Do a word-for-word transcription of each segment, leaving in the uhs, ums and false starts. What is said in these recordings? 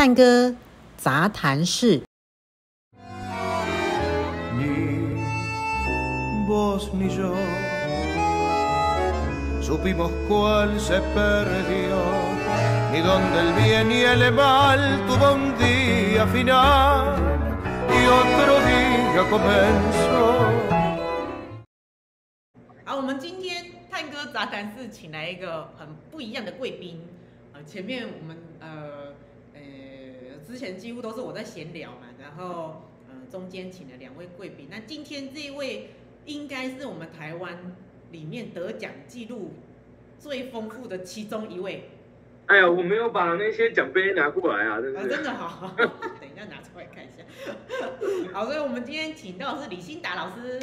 探戈杂谈室。 Vos ni yo supimos cuál se perdió, ni donde el bien y el mal tuvo un día final y otro día comenzó。 好，我们今天探戈杂谈室请来一个很不一样的贵宾。呃，前面我们呃呃之前几乎都是我在闲聊嘛，然后呃中间请了两位贵宾。那今天这一位应该是我们台湾里面得奖记录最丰富的其中一位。 哎呀，我没有把那些奖杯拿过来啊，真是。 啊，真的好，等一下拿出来看一下。好，所以我们今天请到的是李欣达老师。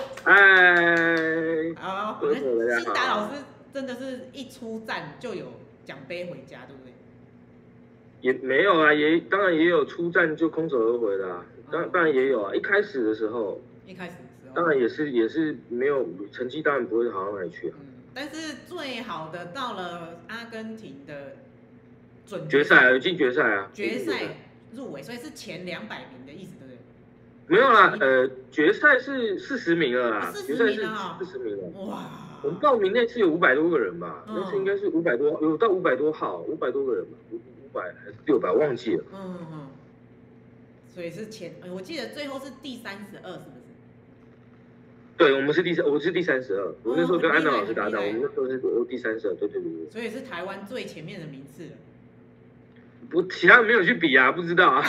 哎， 好，我们欣达老师真的是一出战就有奖杯回家，对不对？ 也没有啊，也当然也有出战就空手而回的啊，当、哦、当然也有啊。一开始的时候， 一开始的时候， 当然也是也是没有成绩，当然不会好到哪里去啊。 嗯，但是最好的到了阿根廷的准决赛，有进决赛啊， 决赛入围，所以是前两百名的意思，对不对？ 没有啦，呃，决赛是四十名了啦， 决赛是四十名了。 哇！ 我们报名那次有五百多个人吧， 嗯、 那次应该是五百多，有到五百多号，五百多个人吧，五五百还是六百，忘记了。 嗯嗯。所以是前，我记得最后是第三十二，是不是？ 对，我们是第三，我是第三十二。我那时候跟安娜老师搭档， 哦、 我们那时候是我第三十二，对对对对。 所以是台湾最前面的名次了。 不，其他人没有去比啊，不知道啊。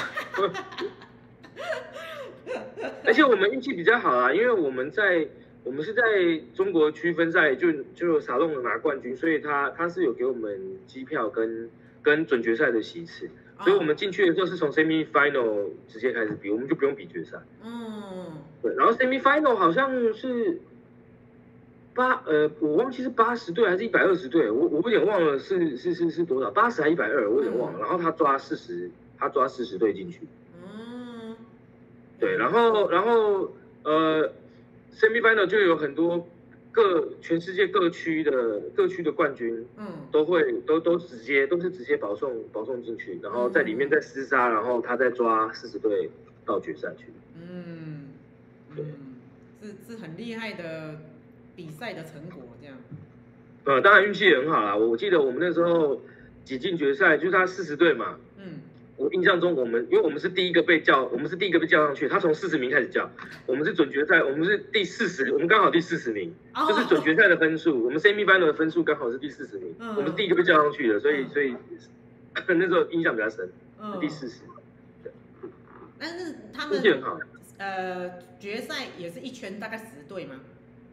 而且我们运气比较好啊，因为我们在我们是在中国区分赛就就沙龙拿冠军，所以他他是有给我们机票跟跟准决赛的席次，所以我们进去的时候是从 semi final 直接开始比，我们就不用比决赛。 嗯， 对，然后 semi final 好像是八呃，我忘记是八十队还是一百二十队，我我有点忘了是是是是多少，八十还一百二，我有点忘了。然后他抓四十，他抓四十队进去。 嗯， 对，然后然后呃 ，semi final 就有很多各全世界各区的各区的冠军，嗯，都会都都直接都是直接保送保送进去，然后在里面再厮杀，然后他再抓四十队到决赛去。 嗯，对，是是很厉害的比赛的成果，这样。 呃，当然运气也很好啦。我记得我们那时候挤进决赛，就是他四十队嘛。嗯。我印象中，我们因为我们是第一个被叫，我们是第一个被叫上去。他从四十名开始叫，我们是准决赛，我们是第四十，我们刚好第四十名，哦、就是准决赛的分数。我们 semi final 的分数刚好是第四十名，嗯、我们是第一个被叫上去的，所以、嗯、所以那时候印象比较深，嗯、第四十。对。 但是他们运气很好。 呃，决赛也是一圈大概十队吗？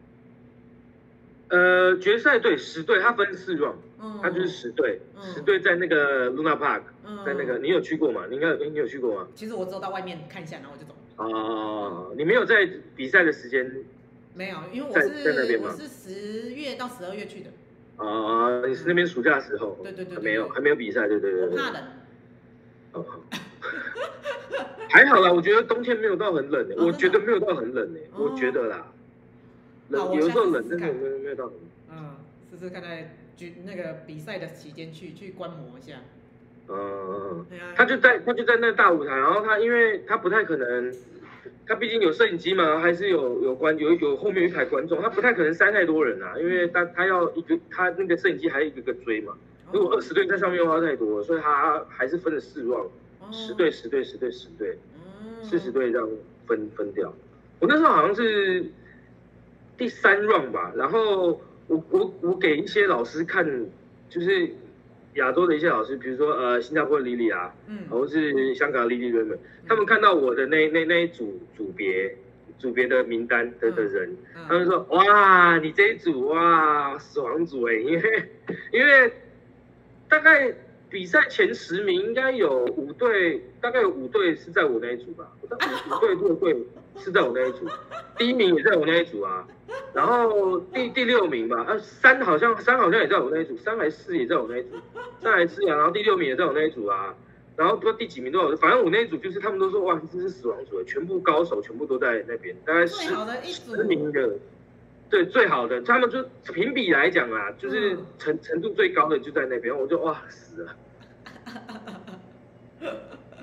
呃，决赛队十队，它分四 round， 嗯、它就是十队，十、嗯、队在那个 Luna Park，、嗯、在那个你有去过吗？你应该你有去过吗？ 其实我只有到外面看一下，然后我就走。 哦，你没有在比赛的时间？ 没有，因为我是在那边我是十月到十二月去的。 哦，你是那边暑假的时候？ 对对 对, 對， 没有，还没有比赛，对对对。 我怕冷。 哦，还好啦，我觉得冬天没有到很冷诶、欸，哦、我觉得没有到很冷诶、欸，哦、我觉得啦。冷，有时候冷，真的没有没有到。 嗯，试试看在举那个比赛的期间去去观摩一下。 嗯，他就在他就在那大舞台，然后他因为他不太可能，他毕竟有摄影机嘛，还是有有观有有后面有一排观众，他不太可能塞太多人啊，因为他他要一个他那个摄影机还一个个追嘛，如果二十队在上面的话太多了，所以他还是分了四 round， 十队十队十队十队，四十队这样分分掉。我那时候好像是第三 round 吧，然后我我我给一些老师看，就是亚洲的一些老师，比如说呃新加坡的莉莉啊，嗯，或是香港的莉莉瑞们，他们看到我的那那那一组组别组别的名单的的人，嗯嗯、他们说哇你这一组哇死亡组哎、欸，因为因为大概比赛前十名应该有五队，大概有五队是在我那一组吧，五五队六队是在我那一组，第一名也在我那一组啊。然后第第六名吧，啊三好像三好像也在我那一组，三还是四也在我那一组，三还是四啊，然后第六名也在我那一组啊，然后不知道第几名都有，反正我那一组就是他们都说哇这是死亡组，全部高手全部都在那边，大概十十名的，对最好的，他们就评比来讲啊，就是程程度最高的就在那边，我就哇死了。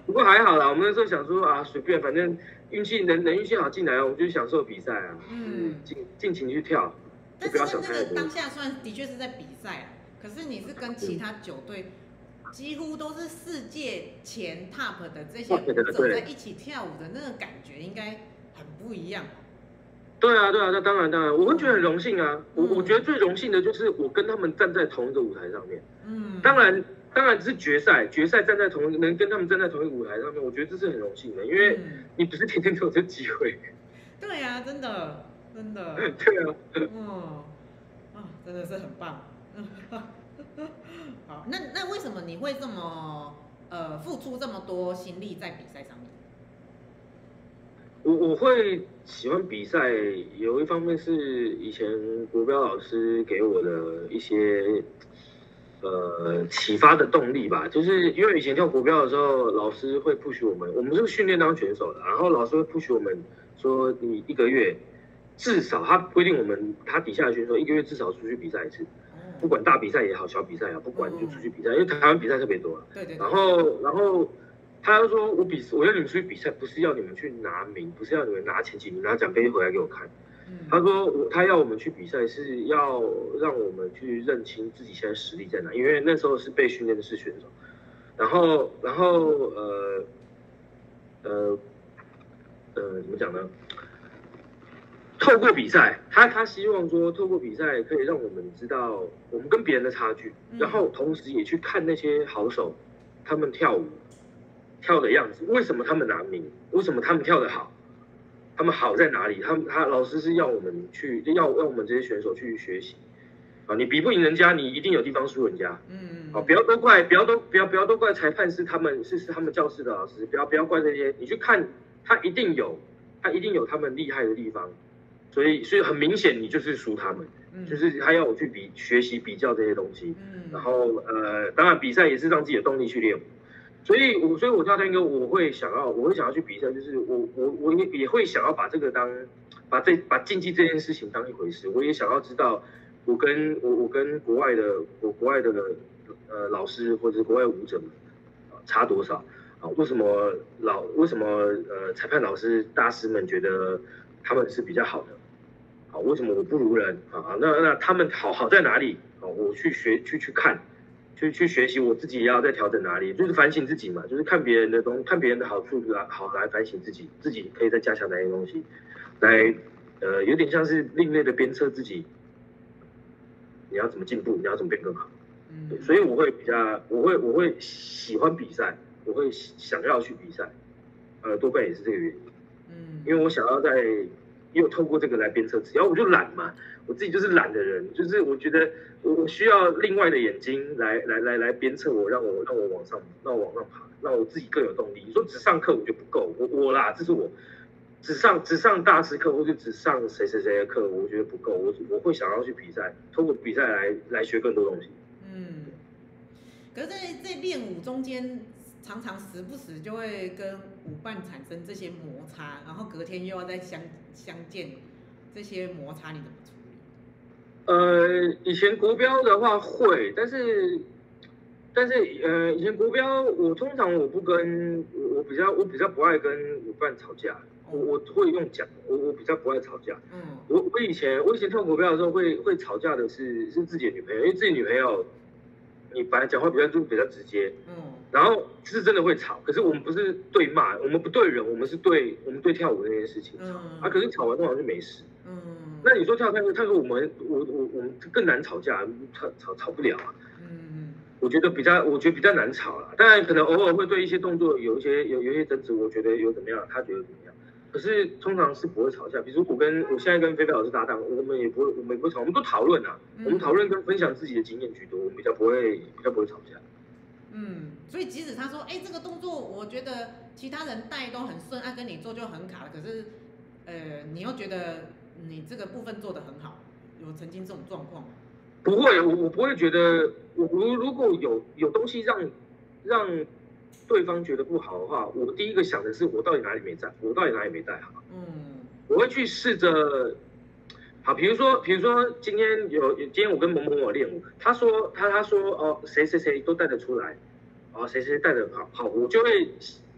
不过还好啦，我们那时候想说啊，随便，反正运气能能运气好进来，我们就享受比赛啊，嗯，尽尽情去跳， 但是那个当下虽然的确是在比赛啊，可是你是跟其他九队。几乎都是世界前 top 的这些舞者在一起跳舞的那个感觉，应该很不一样。 对啊，对啊，那当然当然，我会觉得很荣幸啊。嗯、我我觉得最荣幸的就是我跟他们站在同一个舞台上面。嗯，当然当然是决赛，决赛站在同能跟他们站在同一个舞台上面，我觉得这是很荣幸的，因为你不是天天都有这机会。 对啊，真的真的。 对啊。 嗯，啊，真的是很棒。好，那那为什么你会这么呃付出这么多心力在比赛上面？ 我我会喜欢比赛，有一方面是以前国标老师给我的一些呃启发的动力吧，就是因为以前跳国标的时候，老师会 push 我们，我们是训练当选手的，然后老师会 push 我们说你一个月至少他规定我们他底下的选手一个月至少出去比赛一次。不管大比赛也好，小比赛也好，不管就出去比赛，因为台湾比赛特别多啊。 对对。 然后，然后他又说，我比我要你们出去比赛，不是要你们去拿名，不是要你们拿前几名、拿奖杯回来给我看。嗯、他说我他要我们去比赛，是要让我们去认清自己现在实力在哪，因为那时候是被训练的是选手。然后，然后呃呃呃，怎么讲呢？透过比赛，他他希望说，透过比赛可以让我们知道我们跟别人的差距，然后同时也去看那些好手，他们跳舞跳的样子，为什么他们拿名，为什么他们跳得好，他们好在哪里？他们他老师是要我们去要让我们这些选手去学习啊，你比不赢人家，你一定有地方输人家，嗯，好，不要都怪，不要都不要不要都怪裁判是他们是是他们教室的老师，不要不要怪这些，你去看他一定有他一定有他们厉害的地方。所以，所以很明显，你就是输他们，嗯、就是他要我去比学习比较这些东西，嗯、然后呃，当然比赛也是让自己的动力去练。所以我，所以我跳探戈，我会想要，我会想要去比赛，就是我我我也也会想要把这个当，把这把竞技这件事情当一回事。我也想要知道，我跟我我跟国外的我国外的呃老师或者是国外舞者们差多少啊？为什么老为什么呃裁判老师大师们觉得他们是比较好的？好，为什么我不如人啊？那那他们好好在哪里？哦，我去学去去看，去去学习，我自己也要再调整哪里，就是反省自己嘛，就是看别人的东，看别人的好处来好来反省自己，自己可以再加强哪些东西，来呃有点像是另类的鞭策自己，你要怎么进步，你要怎么变更好。对，所以我会比较，我会我会喜欢比赛，我会想要去比赛，呃，多半也是这个原因。嗯，因为我想要在。又透过这个来鞭策自己，然后我就懒嘛，我自己就是懒的人，就是我觉得我需要另外的眼睛来来来来鞭策我，让我让我往上，让我往上爬，让我自己更有动力。你说只上课我就不够，我我啦，这是我只上只上大师课或者只上谁谁谁的课，我觉得不够，我我会想要去比赛，透过比赛来来学更多东西。 嗯，可是在在练舞中间。常常时不时就会跟舞伴产生这些摩擦，然后隔天又要再相相见，这些摩擦你怎么处理？ 呃，以前国标的话会，但是但是呃，以前国标我通常我不跟我我比较我比较不爱跟舞伴吵架，我我会用讲，我我比较不爱吵架。嗯，我我以前我以前跳国标的时候会会吵架的是是自己的女朋友，因为自己女朋友。你本来讲话比较就比较直接，嗯，然后是真的会吵，可是我们不是对骂，我们不对人，我们是对我们对跳舞那件事情吵，嗯、啊，可是吵完通常就没事，嗯，那你说跳探戈，探戈我们我我我们更难吵架，吵吵吵不了啊，嗯，我觉得比较我觉得比较难吵啦，当然可能偶尔会对一些动作有一些有有一些争执，我觉得有怎么样，他觉得怎么样。可是通常是不会吵架，比如我跟我现在跟菲菲老师搭档，我们也不会，我们也不会吵，我们都讨论啊，嗯、我们讨论跟分享自己的经验居多，我们比较不会比较不会吵架。 嗯，所以即使他说，哎、欸，这个动作我觉得其他人带都很顺，按、啊、跟你做就很卡了，可是，呃，你又觉得你这个部分做得很好，有曾经这种状况吗？ 不会，我我不会觉得，我如如果有有东西让让。对方觉得不好的话，我第一个想的是我到底哪里没带，我到底哪里没带好。嗯，我会去试着，好，比如说，比如说今天有，今天我跟某某某练舞，他说他他说哦，谁谁谁都带得出来，哦，谁谁带得很好，好，我就会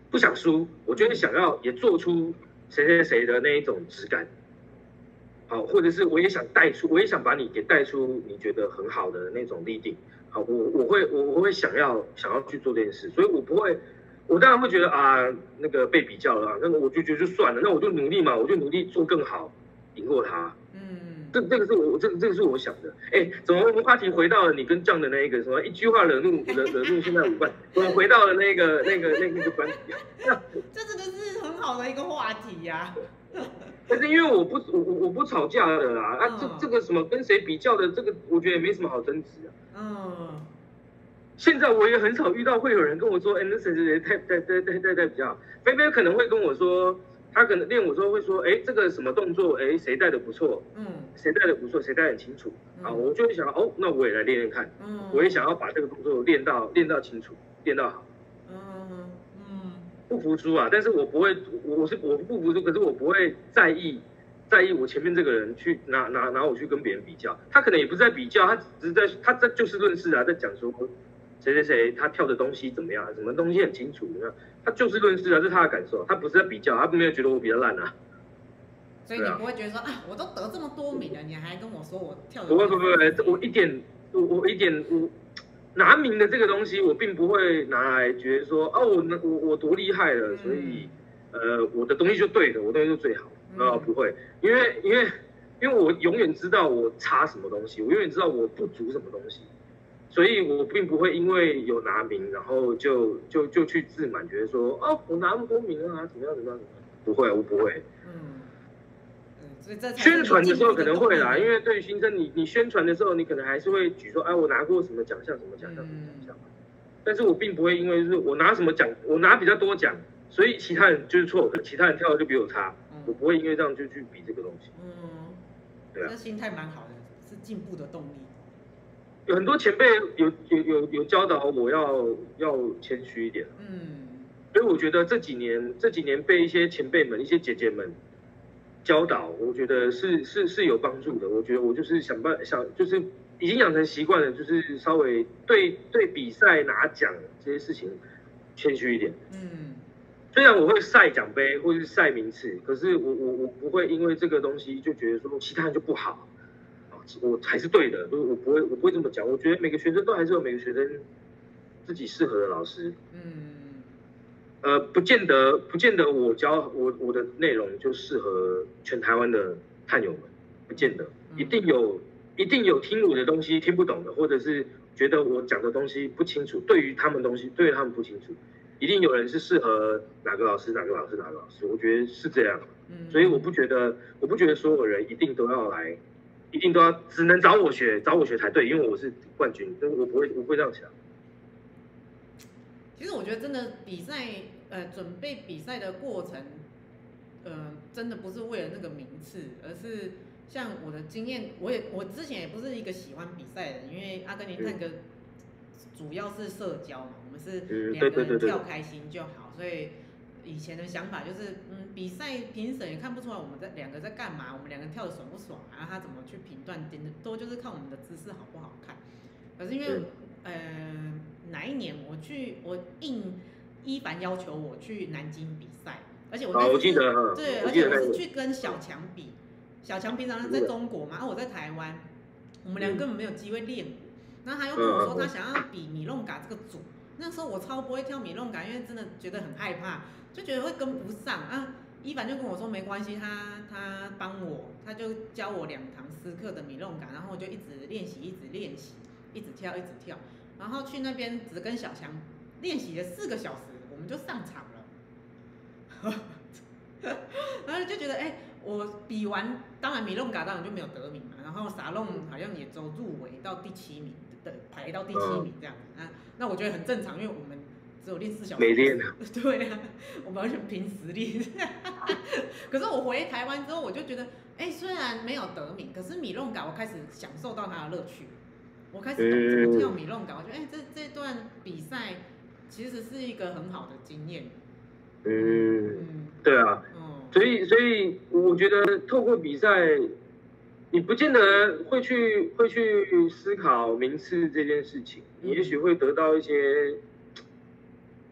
不想输，我就会想要也做出谁谁谁的那一种质感。好，或者是我也想带出，我也想把你给带出你觉得很好的那种立定。好，我我会我我会想要想要去做这件事，所以我不会，我当然会觉得啊那个被比较了、啊，那个我就觉得就算了，那我就努力嘛，我就努力做更好，赢过他。嗯，这这个是我这个这个是我想的。哎，怎么我们话题回到了你跟酱的那一个什么一句话惹怒惹惹怒现在五万，我们回到了那个那个那个那个关题。 这真的是很好的一个话题呀、啊。 但是因为我不我我不吵架的啦，啊这这个什么跟谁比较的，这个我觉得也没什么好争执啊。嗯。现在我也很少遇到会有人跟我说，哎，那谁谁谁太太太太太太比较好。菲菲可能会跟我说，他可能练我说会说，哎，这个什么动作，哎，谁带的不错，嗯，谁带的不错，谁带很清楚。啊，我就会想，哦，那我也来练练看。嗯。我也想要把这个动作练到练到清楚，练到好。嗯嗯。不服输啊，但是我不会，我是我不服输，可是我不会在意，在意我前面这个人去拿拿拿我去跟别人比较，他可能也不是在比较，他只是在他在就事论事啊，在讲说谁谁谁他跳的东西怎么样，什么东西很清楚，怎么样，他就事论事啊，这是他的感受，他不是在比较，他没有觉得我比较烂啊。 所以你不会觉得说啊，我都得这么多名了，你还跟我说我跳的？ 不会不会不会，我一点我我一点我。拿名的这个东西，我并不会拿来觉得说，哦，我我我多厉害了，所以，呃，我的东西就对的，我东西就最好，啊，不会，因为因为因为我永远知道我差什么东西，我永远知道我不足什么东西，所以我并不会因为有拿名，然后就就就去自满，觉得说，哦，我拿那么多名啊，怎么样怎么样，不会，我不会。嗯。宣传的时候可能会啦，因为对于新生，你你宣传的时候，你可能还是会举说，哎，我拿过什么奖项，什么奖项，什么奖项。但是我并不会因为是我拿什么奖，我拿比较多奖，所以其他人就是错，其他人跳的就比我差，我不会因为这样就去比这个东西。嗯，对啊。 这心态蛮好的，是进步的动力。 有很多前辈有有有有教导我要要谦虚一点。嗯。所以我觉得这几年这几年被一些前辈们、一些姐姐们。教导，我觉得是是是有帮助的。我觉得我就是想办想，就是已经养成习惯了，就是稍微对对比赛拿奖这些事情谦虚一点。嗯，虽然我会晒奖杯或者是晒名次，可是我我我不会因为这个东西就觉得说其他人就不好，我还是对的，我不会我不会这么讲。我觉得每个学生都还是有每个学生自己适合的老师。嗯。呃，不见得，不见得我教我我的内容就适合全台湾的探友们，不见得，一定有，一定有听我的东西听不懂的，或者是觉得我讲的东西不清楚，对于他们东西，对于他们不清楚，一定有人是适合哪个老师，哪个老师，哪个老师，我觉得是这样，所以我不觉得，我不觉得所有人一定都要来，一定都要只能找我学，找我学才对，因为我是冠军，但是我不会，我不会这样想。 其实我觉得真的比赛，呃，准备比赛的过程，呃，真的不是为了那个名次，而是像我的经验，我也我之前也不是一个喜欢比赛的人，因为阿根廷探戈主要是社交嘛，我们是两个人跳开心就好，所以以前的想法就是，嗯，比赛评审也看不出来我们在两个在干嘛，我们两个跳的爽不爽，然后他怎么去评断，都就是看我们的姿势好不好看。可是因为，呃。哪一年我去，我应一凡要求我去南京比赛，而且我那次是，对，而且我是去跟小强比，小强平常在中国嘛，而我在台湾，我们两个根本没有机会练舞。然后他又跟我说他想要比米弄嘎这个组，那时候我超不会跳米弄嘎，因为真的觉得很害怕，就觉得会跟不上啊。一凡就跟我说没关系，他他帮我，他就教我两堂私课的米弄嘎，然后我就一直练习，一直练习，一直跳，一直跳。然后去那边只跟小强练习了四个小时，我们就上场了。然后就觉得，哎、欸，我比完，当然米弄嘎当然就没有得名嘛，然后撒弄好像也都入围到第七名，的排到第七名这样子啊。那我觉得很正常，因为我们只有练四小时。 没练啊。 对啊，我们完全凭实力。可是我回台湾之后，我就觉得，哎、欸，虽然没有得名，可是米弄嘎我开始享受到它的乐趣。我开始懂怎么跳米弄嘎，我觉得哎、欸，这这段比赛其实是一个很好的经验。 嗯，嗯对啊，嗯、所以所以我觉得透过比赛，你不见得会去会去思考名次这件事情，你也许会得到一些，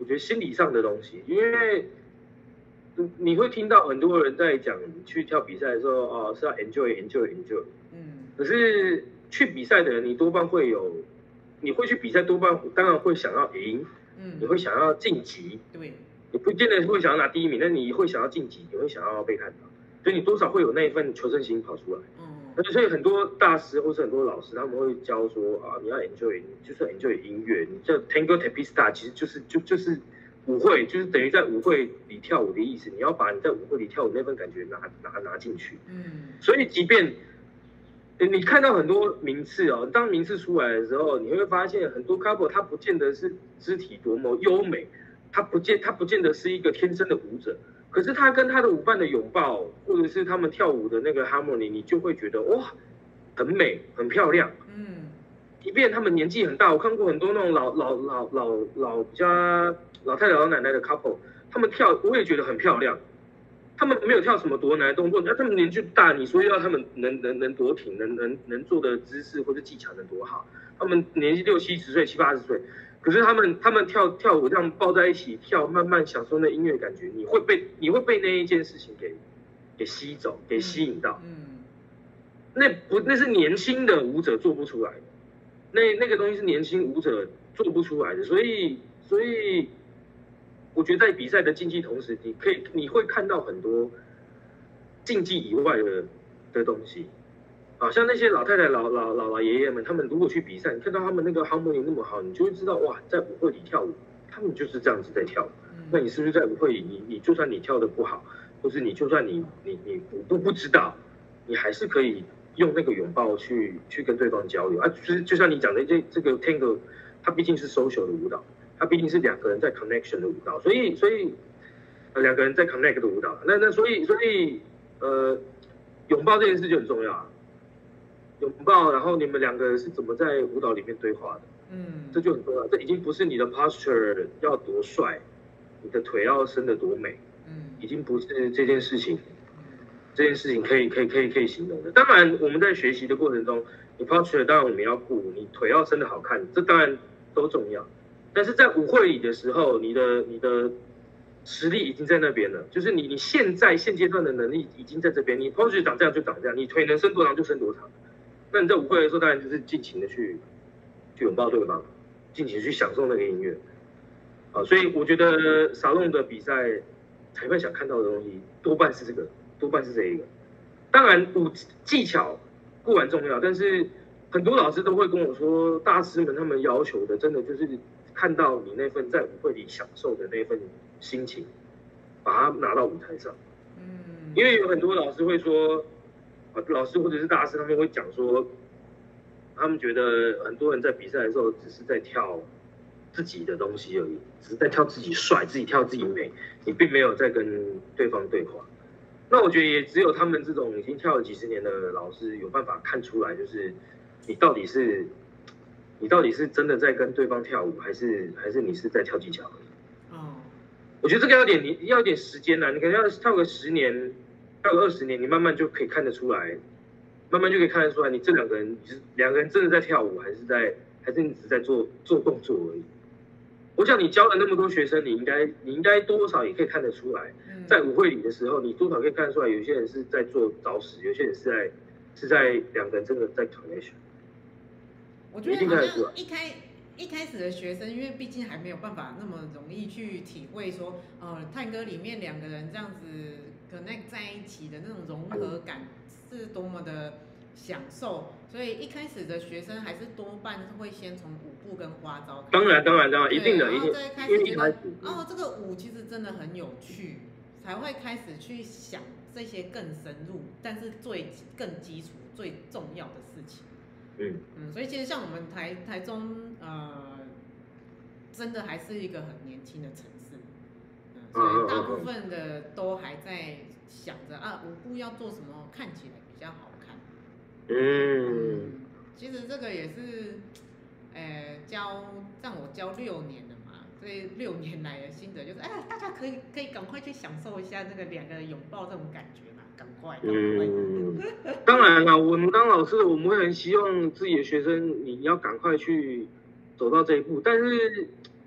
我觉得心理上的东西，因为你会听到很多人在讲去跳比赛的时候，哦是要 enjoy enjoy enjoy， 嗯，可是去比赛的人，你多半会有，你会去比赛，多半当然会想要赢，嗯，你会想要晋级，对，你不见得会想要拿第一名，但你会想要晋级，你会想要被看到，所以你多少会有那一份求胜心跑出来，嗯，所以很多大师或是很多老师他们会教说啊，你要 enjoy， 就是 enjoy 音乐，你叫 Tango Tapista， 其实就是就就是舞会，就是等于在舞会里跳舞的意思，你要把你在舞会里跳舞那份感觉拿拿拿进去，嗯，所以即便你看到很多名次哦，当名次出来的时候，你会发现很多 couple 他不见得是肢体多么优美，他不见他不见得是一个天生的舞者，可是他跟他的舞伴的拥抱，或者是他们跳舞的那个 harmony， 你就会觉得哇，很美，很漂亮。嗯，即便他们年纪很大，我看过很多那种老老老老老比较老太太老奶奶的 couple， 他们跳我也觉得很漂亮。他们没有跳什么多难的动作，那他们年纪大，你说要他们能能能多挺，能能能做的姿势或者技巧能多好？他们年纪六七十岁、七八十岁，可是他们他们跳跳舞这样抱在一起跳，慢慢享受那音乐感觉，你会被你会被那一件事情给给吸走，给吸引到。嗯，那不那是年轻的舞者做不出来的，那那个东西是年轻舞者做不出来的，所以所以。我觉得在比赛的竞技同时，你可以你会看到很多竞技以外的的东西，啊，像那些老太太、老老老老爷爷们，他们如果去比赛，你看到他们那个 harmony 那么好，你就会知道哇，在舞会里跳舞，他们就是这样子在跳。那你是不是在舞会里，你你就算你跳的不好，或是你就算你你你舞步不知道，你还是可以用那个拥抱去去跟对方交流啊？就是就像你讲的这这个 Tango， 它毕竟是 social 的舞蹈。它毕竟是两个人在 connection 的舞蹈，所以所以呃两个人在 connect 的舞蹈，那那所以所以呃拥抱这件事就很重要啊，拥抱，然后你们两个人是怎么在舞蹈里面对话的，嗯，这就很重要，这已经不是你的 posture 要多帅，你的腿要伸得多美，嗯，已经不是这件事情，这件事情可以可以可以可以形容的。当然我们在学习的过程中，你 posture 当然我们要顾，你腿要伸得好看，这当然都重要。但是在舞会里的时候，你的你的实力已经在那边了，就是你你现在现阶段的能力已经在这边，你 posture 长这样就长这样，你腿能伸多长就伸多长。那你在舞会的时候，当然就是尽情的去去拥抱对方，尽情去享受那个音乐。啊，所以我觉得沙龙的比赛，裁判想看到的东西多半是这个，多半是这一个。当然舞技巧固然重要，但是很多老师都会跟我说，大师们他们要求的真的就是看到你那份在舞会里享受的那份心情，把它拿到舞台上。嗯，因为有很多老师会说，啊，老师或者是大师他们会讲说，他们觉得很多人在比赛的时候只是在跳自己的东西而已，只是在跳自己帅，自己跳自己美，你并没有在跟对方对话。那我觉得也只有他们这种已经跳了几十年的老师有办法看出来，就是你到底是。你到底是真的在跟对方跳舞，还是还是你是在跳技巧而已？哦，我觉得这个要点你要一点时间啦，你可能要跳个十年，跳个二十年，你慢慢就可以看得出来，慢慢就可以看得出来，你这两个人两个人真的在跳舞，还是在还是你只是在做做动作而已。我想你教了那么多学生，你应该你应该多少也可以看得出来，在舞会里的时候，你多少可以看得出来，有些人是在做招式，有些人是在是在两个人真的在 connection。 我觉得好像一开一开始的学生，因为毕竟还没有办法那么容易去体会说，呃，探戈里面两个人这样子 connect 在一起的那种融合感是多么的享受，所以一开始的学生还是多半是会先从舞步跟花招开始。 当然，当然，当然，一定的， 一定。然后再开始觉得，哦，这个舞其实真的很有趣，才会开始去想这些更深入，但是最更基础、最重要的事情。嗯嗯，所以其实像我们台台中，呃，真的还是一个很年轻的城市，嗯，所以大部分的都还在想着啊，舞步要做什么看起来比较好看。嗯，嗯其实这个也是，呃，教让我教六年了嘛，所以六年来的心得就是，哎，大家可以可以赶快去享受一下这个两个人拥抱这种感觉。赶快，赶快！ 嗯，当然了，我们当老师，我们会很希望自己的学生，你要赶快去走到这一步。但是，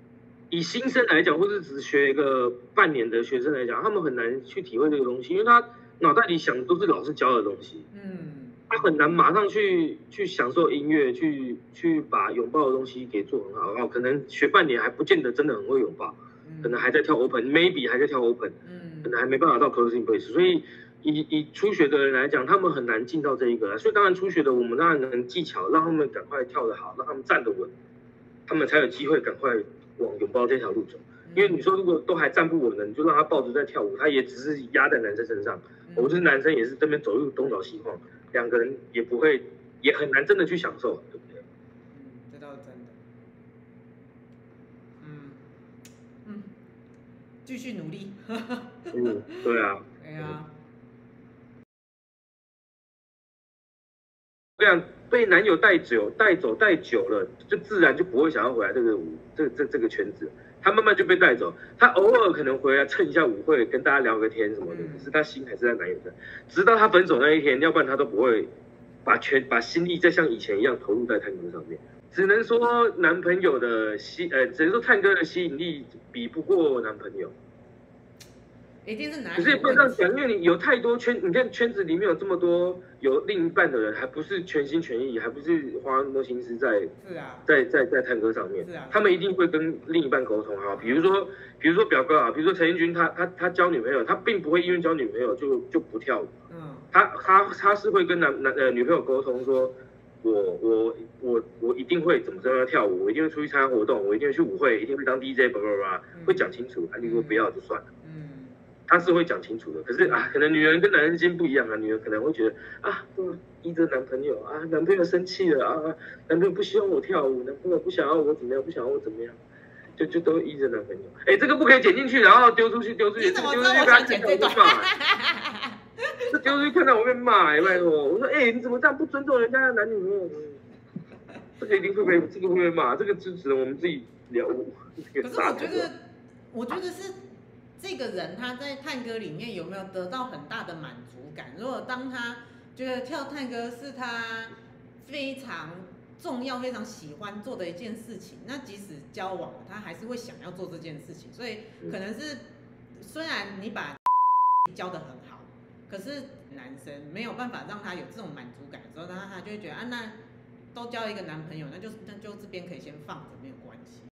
以新生来讲，或者只学一个半年的学生来讲，他们很难去体会这个东西，因为他脑袋里想的都是老师教的东西，嗯，他很难马上去去享受音乐，去去把拥抱的东西给做很好。哦，可能学半年还不见得真的很会拥抱，嗯、可能还在跳 open，maybe 还在跳 open，嗯，可能还没办法到 closing brace，所以。以以初学的人来讲，他们很难进到这一个，所以当然初学的我们当然能技巧，让他们赶快跳得好，让他们站得稳，他们才有机会赶快往拥抱这条路走。因为你说如果都还站不稳的，你就让他抱着在跳舞，他也只是压在男生身上，我们是男生也是这边走路东倒西晃，两个人也不会，也很难真的去享受，对不对？ 嗯，这倒是真的。嗯嗯，继续努力。 嗯，对啊。 对啊。 这样被男友带走、带走、带久了，就自然就不会想要回来这个舞、这这这个圈子。他慢慢就被带走，他偶尔可能回来蹭一下舞会，跟大家聊个天什么的，可是他心还是在男友的。直到他分手那一天，要不然他都不会把全把心力再像以前一样投入在探戈上面。只能说男朋友的吸，呃，只能说探戈的吸引力比不过男朋友。 一定是男。 可是也不能这样讲，因为你有太多圈，你看圈子里面有这么多有另一半的人，还不是全心全意，还不是花那么多心思在， 是啊， 在在在探戈上面， 是啊， 他们一定会跟另一半沟通哈。比如说，比如说表哥啊，比如说陈彦君，他他他交女朋友，他并不会因为交女朋友就就不跳舞，嗯，他他他是会跟男男呃女朋友沟通说，我我我我一定会怎么怎么跳舞，我一定会出去参加活动，我一定会去舞会，一定会当 D J， 叭叭叭，会讲清楚，啊，你如果不要就算了，嗯。他是会讲清楚的，可是啊，可能女人跟男人之间不一样啊，女人可能会觉得啊，依着男朋友啊，男朋友生气了啊，男朋友不希望我跳舞，男朋友不想要我怎么样，不想要我怎么样，就就都依着男朋友。哎，这个不可以剪进去，然后丢出去，丢出去，丢出去，被他剪这段。这丢出去看到我被骂，哎，拜托，我说哎，你怎么这样不尊重人家的男女朋友？这个一定会被这个会被骂，这个支持我们自己聊。 可是我觉得，我觉得是。这个人他在探戈里面有没有得到很大的满足感？如果当他觉得跳探戈是他非常重要、非常喜欢做的一件事情，那即使交往了，他还是会想要做这件事情。所以可能是虽然你把教得很好，可是男生没有办法让他有这种满足感的时候，他他就会觉得啊，那都交一个男朋友，那就那就这边可以先放着，没有关系。